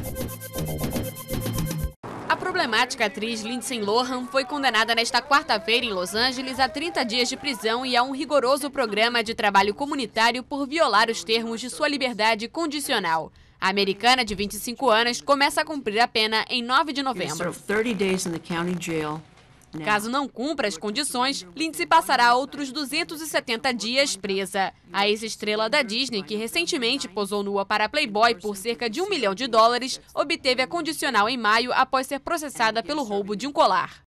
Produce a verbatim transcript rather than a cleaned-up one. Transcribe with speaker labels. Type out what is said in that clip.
Speaker 1: A problemática atriz Lindsay Lohan foi condenada nesta quarta-feira em Los Angeles a trinta dias de prisão e a um rigoroso programa de trabalho comunitário por violar os termos de sua liberdade condicional. A americana, de vinte e cinco anos, começa a cumprir a pena em nove de novembro. Caso não cumpra as condições, Lindsay passará outros duzentos e setenta dias presa. A ex-estrela da Disney, que recentemente posou nua para a Playboy por cerca de um milhão de dólares, obteve a condicional em maio após ser processada pelo roubo de um colar.